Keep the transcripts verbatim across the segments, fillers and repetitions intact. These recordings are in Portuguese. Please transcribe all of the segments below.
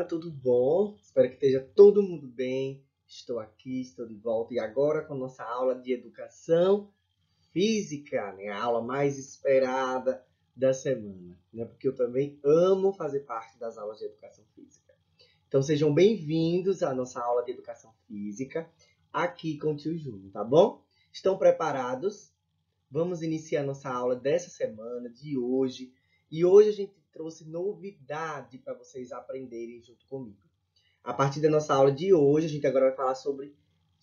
Olá, tudo bom? Espero que esteja todo mundo bem. Estou aqui, estou de volta e agora com a nossa aula de educação física, né? A aula mais esperada da semana, né? Porque eu também amo fazer parte das aulas de educação física. Então sejam bem-vindos à nossa aula de educação física aqui com o tio Júnior, tá bom? Estão preparados? Vamos iniciar nossa aula dessa semana, de hoje. E hoje a gente trouxe novidade para vocês aprenderem junto comigo. A partir da nossa aula de hoje, a gente agora vai falar sobre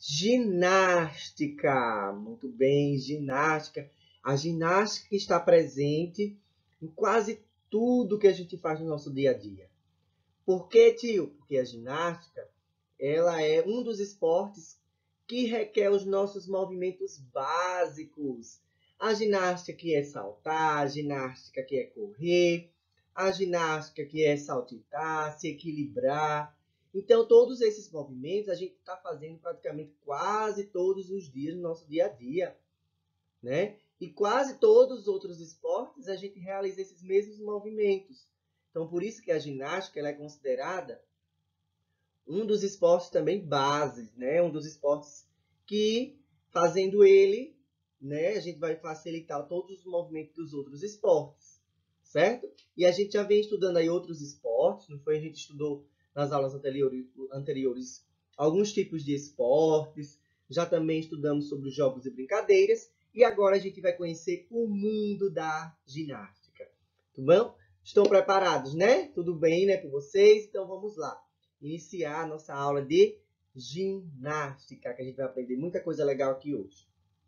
ginástica. Muito bem, ginástica. A ginástica está presente em quase tudo que a gente faz no nosso dia a dia. Por que, tio? Porque a ginástica, ela é um dos esportes que requer os nossos movimentos básicos. A ginástica que é saltar, a ginástica que é correr, a ginástica que é saltitar, se equilibrar. Então, todos esses movimentos a gente está fazendo praticamente quase todos os dias no nosso dia a dia, né? E quase todos os outros esportes a gente realiza esses mesmos movimentos. Então, por isso que a ginástica ela é considerada um dos esportes também bases, né? Um dos esportes que, fazendo ele, né, a gente vai facilitar todos os movimentos dos outros esportes, certo? E a gente já vem estudando aí outros esportes, não foi? A gente estudou nas aulas anteriores, anteriores alguns tipos de esportes, já também estudamos sobre os jogos e brincadeiras, e agora a gente vai conhecer o mundo da ginástica. Tudo bom? Estão preparados, né? Tudo bem, né, com vocês? Então vamos lá. Iniciar a nossa aula de ginástica, que a gente vai aprender muita coisa legal aqui hoje.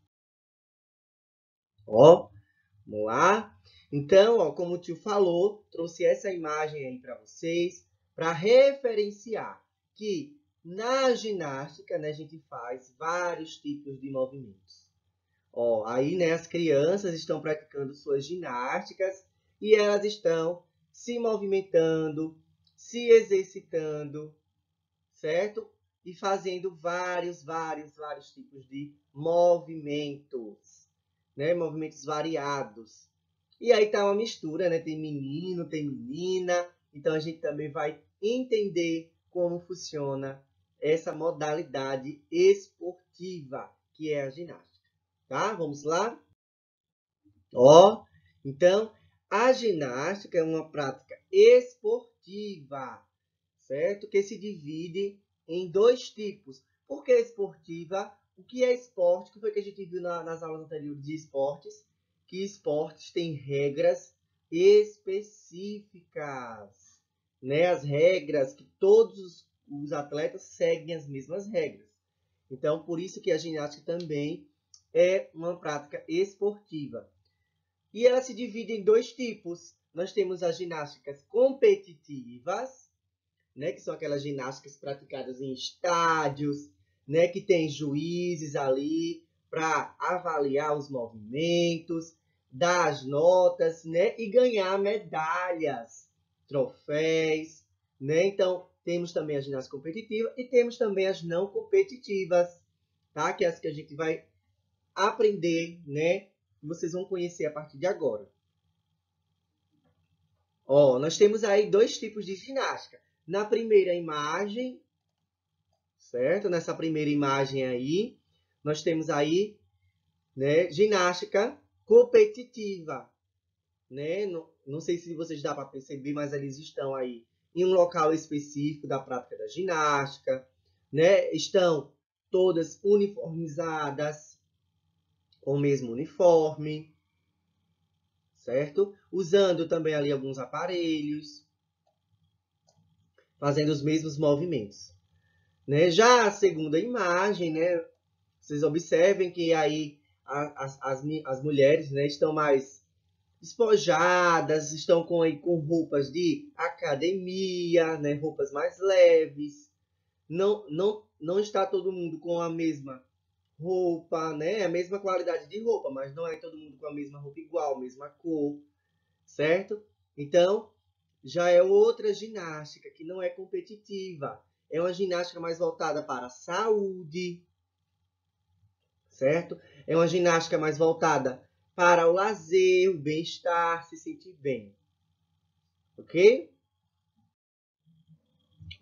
Ó, vamos lá? Então, ó, como o tio falou, trouxe essa imagem aí para vocês, para referenciar que na ginástica, né, a gente faz vários tipos de movimentos. Ó, aí, né, as crianças estão praticando suas ginásticas e elas estão se movimentando, se exercitando, certo? E fazendo vários, vários, vários tipos de movimentos, né? Movimentos variados. E aí tá uma mistura, né? Tem menino, tem menina. Então a gente também vai entender como funciona essa modalidade esportiva, que é a ginástica, tá? Vamos lá? Ó, então a ginástica é uma prática esportiva, certo? Que se divide em dois tipos. Por que esportiva? O que é esporte? Que foi que a gente viu na, nas aulas anteriores de esportes? Que esportes têm regras específicas, né? As regras que todos os atletas seguem as mesmas regras. Então, por isso que a ginástica também é uma prática esportiva. E ela se divide em dois tipos. Nós temos as ginásticas competitivas, né, que são aquelas ginásticas praticadas em estádios, né, que tem juízes ali para avaliar os movimentos, dar as notas, né, e ganhar medalhas, troféus, né? Então, temos também a ginástica competitiva e temos também as não competitivas, tá? Que é as que a gente vai aprender, né? Vocês vão conhecer a partir de agora. Ó, nós temos aí dois tipos de ginástica. Na primeira imagem, certo? Nessa primeira imagem aí, nós temos aí, né, ginástica competitiva, né? Não, não sei se vocês dá para perceber, mas eles estão aí em um local específico da prática da ginástica, né? Estão todas uniformizadas com o mesmo uniforme, certo? Usando também ali alguns aparelhos, fazendo os mesmos movimentos. Né? Já a segunda imagem, né? Vocês observem que aí as, as, as mulheres, né, estão mais despojadas, estão com, aí, com roupas de academia, né, roupas mais leves. Não, não, não está todo mundo com a mesma roupa, né? A mesma qualidade de roupa, mas não é todo mundo com a mesma roupa igual, mesma cor, certo? Então, já é outra ginástica que não é competitiva. É uma ginástica mais voltada para a saúde, certo? É uma ginástica mais voltada para o lazer, o bem-estar, se sentir bem. Ok?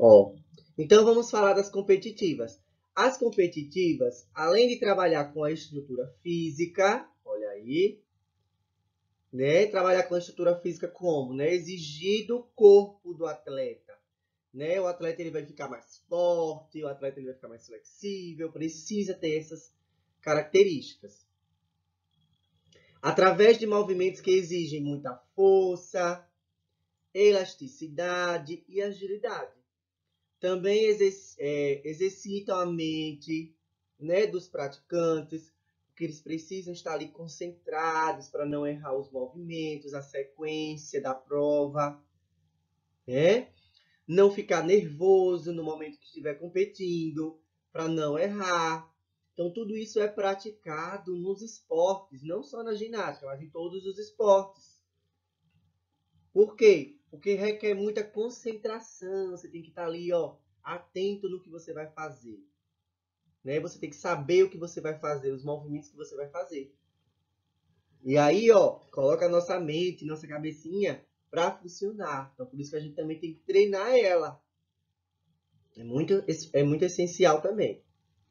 Ó, então vamos falar das competitivas. As competitivas, além de trabalhar com a estrutura física, olha aí, né? Trabalhar com a estrutura física como, né? Exigir do corpo do atleta, né? O atleta ele vai ficar mais forte, o atleta ele vai ficar mais flexível, precisa ter essas características. Através de movimentos que exigem muita força, elasticidade e agilidade. Também exerc é, exercitam a mente, né, dos praticantes, porque eles precisam estar ali concentrados para não errar os movimentos, a sequência da prova, né? Não ficar nervoso no momento que estiver competindo, para não errar. Então, tudo isso é praticado nos esportes, não só na ginástica, mas em todos os esportes. Por quê? Porque requer muita concentração, você tem que estar ali, ó, atento no que você vai fazer. Né? Você tem que saber o que você vai fazer, os movimentos que você vai fazer. E aí, ó, coloca a nossa mente, nossa cabecinha para funcionar. Então, por isso que a gente também tem que treinar ela. É muito, é muito essencial também.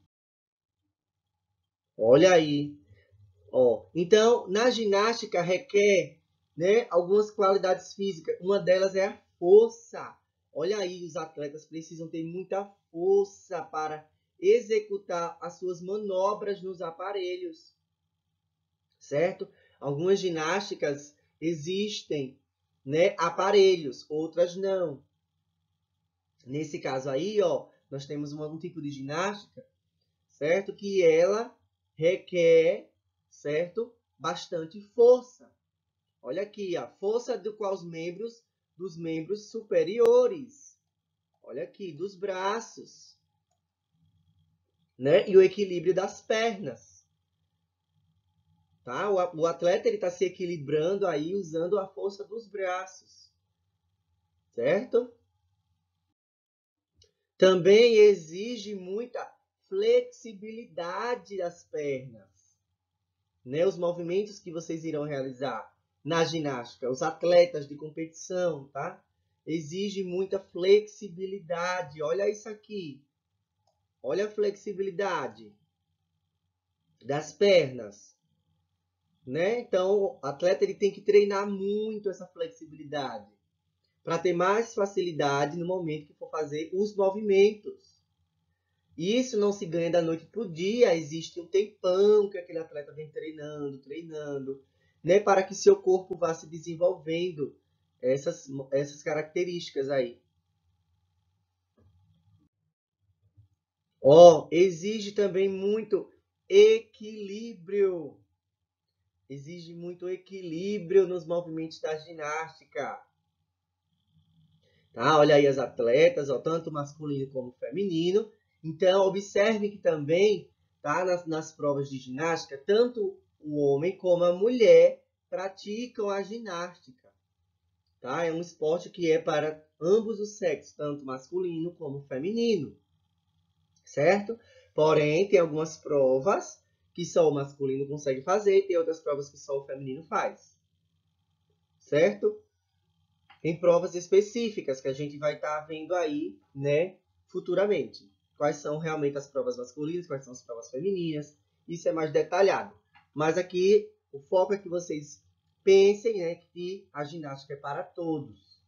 Olha aí. Ó, então, na ginástica requer, né, algumas qualidades físicas. Uma delas é a força. Olha aí, os atletas precisam ter muita força para executar as suas manobras nos aparelhos, certo? Algumas ginásticas existem, né, aparelhos, outras não. Nesse caso aí, ó, nós temos um tipo de ginástica, certo? Que ela requer, certo? Bastante força. Olha aqui, a força do qual os membros dos membros superiores. Olha aqui, dos braços, né? E o equilíbrio das pernas. Tá? O atleta ele está se equilibrando aí usando a força dos braços, certo? Também exige muita flexibilidade das pernas, né? Os movimentos que vocês irão realizar na ginástica, os atletas de competição, tá? Exige muita flexibilidade. Olha isso aqui. Olha a flexibilidade das pernas, né? Então, o atleta ele tem que treinar muito essa flexibilidade para ter mais facilidade no momento que for fazer os movimentos. E isso não se ganha da noite para o dia, existe um tempão que aquele atleta vem treinando, treinando, né, para que seu corpo vá se desenvolvendo essas, essas características aí. Ó, exige também muito equilíbrio. Exige muito equilíbrio nos movimentos da ginástica. Tá? Olha aí as atletas, ó, tanto masculino como feminino. Então, observe que também, tá, nas, nas provas de ginástica, tanto o homem como a mulher praticam a ginástica. Tá? É um esporte que é para ambos os sexos, tanto masculino como feminino. Certo? Porém, tem algumas provas que só o masculino consegue fazer e tem outras provas que só o feminino faz. Certo? Tem provas específicas que a gente vai estar tá vendo aí, né, futuramente. Quais são realmente as provas masculinas, quais são as provas femininas. Isso é mais detalhado. Mas aqui, o foco é que vocês pensem, né, que a ginástica é para todos.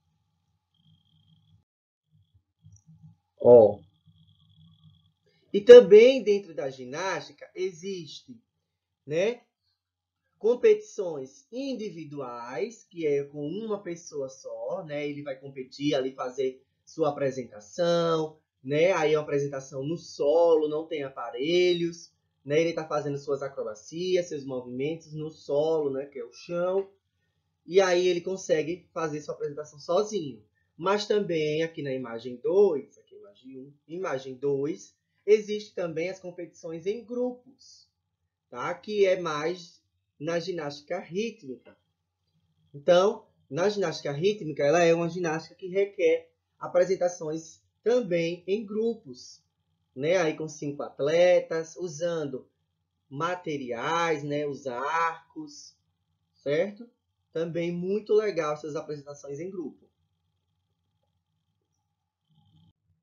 Ó. E também dentro da ginástica existe, né, competições individuais, que é com uma pessoa só, né? Ele vai competir ali, fazer sua apresentação, né? Aí é uma apresentação no solo, não tem aparelhos, né? Ele está fazendo suas acrobacias, seus movimentos no solo, né? Que é o chão. E aí ele consegue fazer sua apresentação sozinho. Mas também aqui na imagem dois, aqui imagem um, imagem dois, existe também as competições em grupos, tá? Que é mais na ginástica rítmica. Então, na ginástica rítmica, ela é uma ginástica que requer apresentações também em grupos, né? Aí com cinco atletas, usando materiais, né? Os arcos, certo? Também muito legal essas apresentações em grupo.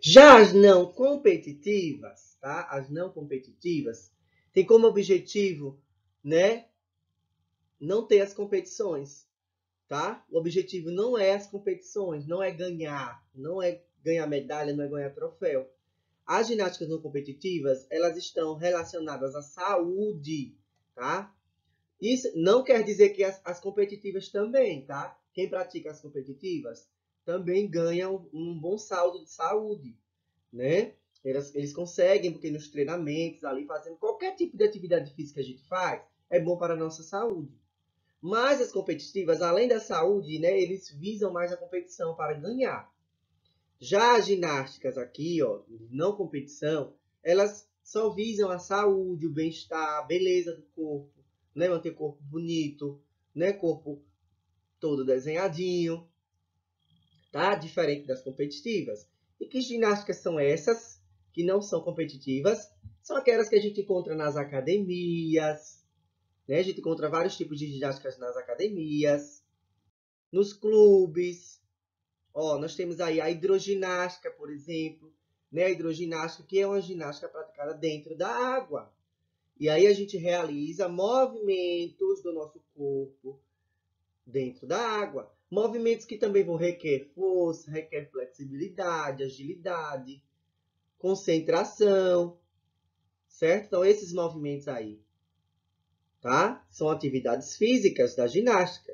Já as não competitivas, tá? As não competitivas tem como objetivo, né, não ter as competições, tá? O objetivo não é as competições, não é ganhar, não é ganhar medalha, não é ganhar troféu. As ginásticas não competitivas, elas estão relacionadas à saúde, tá? Isso não quer dizer que as, as competitivas também, tá? Quem pratica as competitivas também ganha um, um bom saldo de saúde, né? Eles, eles conseguem, porque nos treinamentos, ali fazendo qualquer tipo de atividade física que a gente faz, é bom para a nossa saúde. Mas as competitivas, além da saúde, né, eles visam mais a competição para ganhar. Já as ginásticas aqui, ó, não competição, elas só visam a saúde, o bem-estar, a beleza do corpo, né, manter o corpo bonito, né, corpo todo desenhadinho, tá? Diferente das competitivas. E que ginásticas são essas que não são competitivas? São aquelas que a gente encontra nas academias, né? A gente encontra vários tipos de ginásticas nas academias, nos clubes. Ó, nós temos aí a hidroginástica, por exemplo, né? A hidroginástica, que é uma ginástica praticada dentro da água. E aí a gente realiza movimentos do nosso corpo dentro da água. Movimentos que também vão requer força, requer flexibilidade, agilidade, concentração, certo? Então, esses movimentos aí, tá? São atividades físicas da ginástica.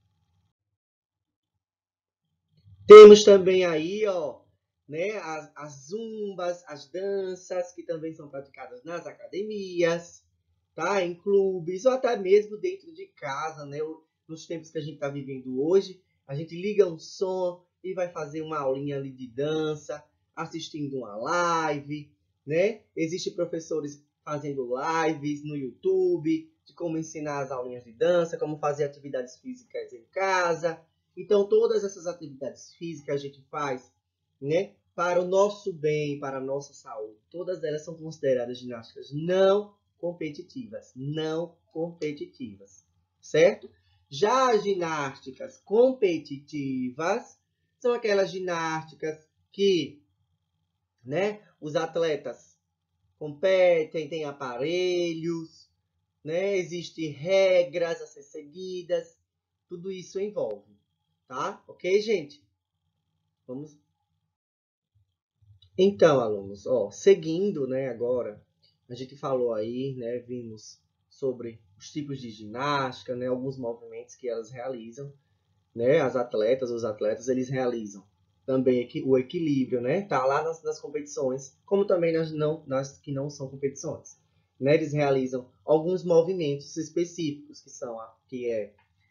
Temos também aí, ó, né, as, as zumbas, as danças, que também são praticadas nas academias, tá? Em clubes, ou até mesmo dentro de casa, né? Nos tempos que a gente está vivendo hoje, a gente liga um som e vai fazer uma aulinha ali de dança, assistindo uma live, né? Existem professores fazendo lives no YouTube de como ensinar as aulinhas de dança, como fazer atividades físicas em casa. Então, todas essas atividades físicas a gente faz, né, para o nosso bem, para a nossa saúde. Todas elas são consideradas ginásticas não competitivas, não competitivas, certo? Já as ginásticas competitivas são aquelas ginásticas que, né, os atletas competem, têm aparelhos, né, existem regras a ser seguidas, tudo isso envolve, tá? Ok, gente? Vamos. Então, alunos, ó, seguindo, né, agora, a gente falou aí, né, vimos sobre os tipos de ginástica, né, alguns movimentos que elas realizam, né, as atletas, os atletas, eles realizam também o equilíbrio, né, tá lá nas, nas competições, como também nas, não, nas que não são competições, né, eles realizam alguns movimentos específicos, que são, a, que é,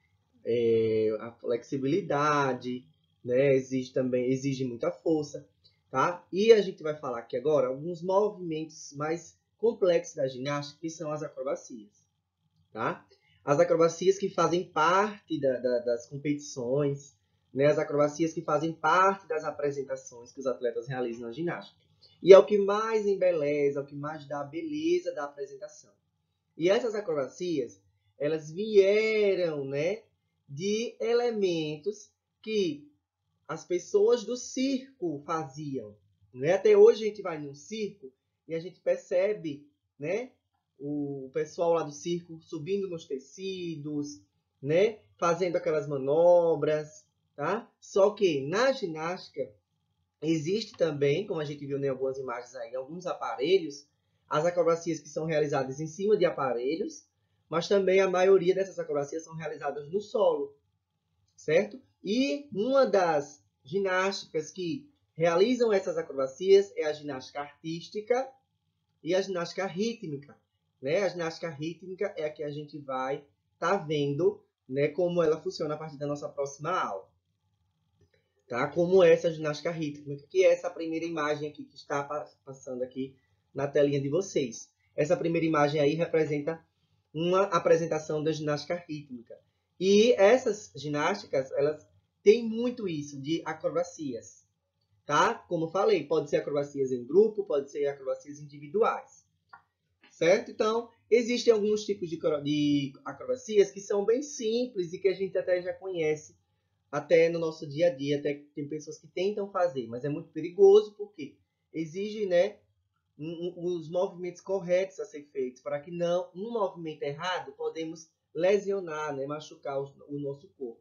é a flexibilidade, né, exige também, exige muita força, tá? E a gente vai falar aqui agora alguns movimentos mais complexos da ginástica, que são as acrobacias, tá? As acrobacias que fazem parte da, da, das competições, né? As acrobacias que fazem parte das apresentações que os atletas realizam na ginástica. E é o que mais embeleza, é o que mais dá a beleza da apresentação. E essas acrobacias, elas vieram, né, de elementos que as pessoas do circo faziam, né? Até hoje a gente vai num circo e a gente percebe, né, o pessoal lá do circo subindo nos tecidos, né, fazendo aquelas manobras, tá? Só que na ginástica existe também, como a gente viu em algumas imagens aí, alguns aparelhos, as acrobacias que são realizadas em cima de aparelhos, mas também a maioria dessas acrobacias são realizadas no solo, certo? E uma das ginásticas que realizam essas acrobacias é a ginástica artística e a ginástica rítmica, né? A ginástica rítmica é a que a gente vai estar tá vendo, né, como ela funciona a partir da nossa próxima aula. Tá? Como é essa ginástica rítmica, que é essa primeira imagem aqui que está passando aqui na telinha de vocês. Essa primeira imagem aí representa uma apresentação da ginástica rítmica. E essas ginásticas, elas têm muito isso de acrobacias, tá? Como falei, pode ser acrobacias em grupo, pode ser acrobacias individuais, certo? Então, existem alguns tipos de acrobacias que são bem simples e que a gente até já conhece até no nosso dia a dia, até tem pessoas que tentam fazer, mas é muito perigoso, por quê? exige, né, um, um, os movimentos corretos a ser feitos, para que não, um movimento errado, podemos lesionar, né, machucar o, o nosso corpo.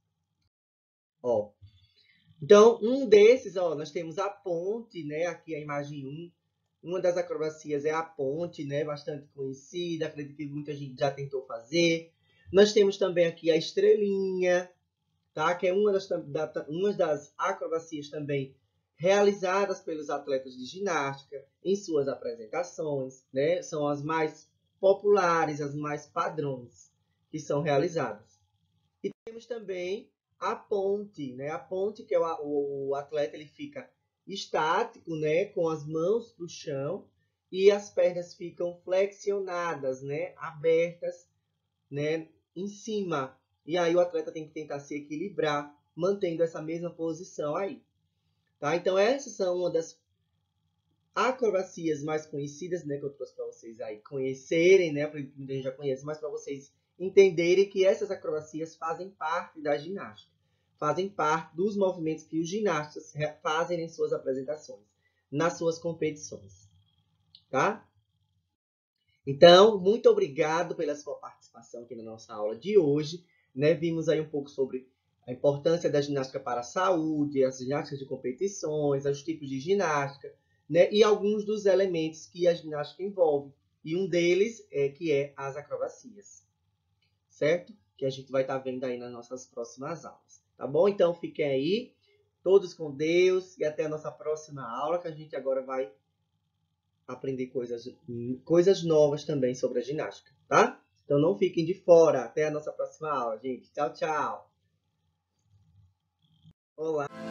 Ó, então, um desses, ó, nós temos a ponte, né, aqui a imagem um. Uma das acrobacias é a ponte, né, bastante conhecida, acredito que muita gente já tentou fazer. Nós temos também aqui a estrelinha, tá, que é uma das, da, uma das acrobacias também realizadas pelos atletas de ginástica em suas apresentações, né, são as mais populares, as mais padrões que são realizadas. E temos também a ponte, né, a ponte que é o, o atleta ele fica estático, né, com as mãos para o chão e as pernas ficam flexionadas, né, abertas, né, em cima. E aí o atleta tem que tentar se equilibrar, mantendo essa mesma posição aí. Tá? Então essas são uma das acrobacias mais conhecidas, né, que eu trouxe para vocês aí conhecerem, né, porque muita gente já conhece, mas para vocês entenderem que essas acrobacias fazem parte da ginástica. Fazem parte dos movimentos que os ginastas fazem em suas apresentações, nas suas competições, tá? Então, muito obrigado pela sua participação aqui na nossa aula de hoje, né? Vimos aí um pouco sobre a importância da ginástica para a saúde, as ginásticas de competições, os tipos de ginástica, né? E alguns dos elementos que a ginástica envolve. E um deles é que é as acrobacias, certo? Que a gente vai estar vendo aí nas nossas próximas aulas. Tá bom? Então, fiquem aí, todos com Deus, e até a nossa próxima aula, que a gente agora vai aprender coisas, coisas novas também sobre a ginástica, tá? Então, não fiquem de fora. Até a nossa próxima aula, gente. Tchau, tchau. Olá.